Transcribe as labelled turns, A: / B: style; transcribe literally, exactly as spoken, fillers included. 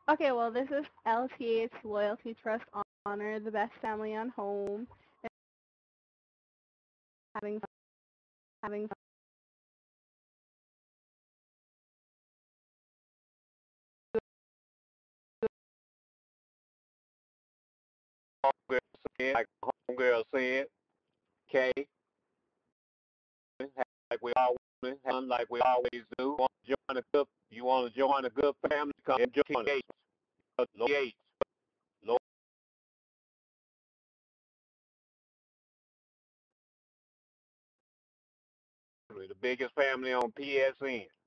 A: Okay, well, this is L T H, Loyalty, Trust, Honor, the best family on home, having fun, having fun.
B: Homegirl said, like homegirl said, K, like we always like we always do. Want to join a good, you want to join a good family? Come and join us. Loyalty, the biggest family on P S N.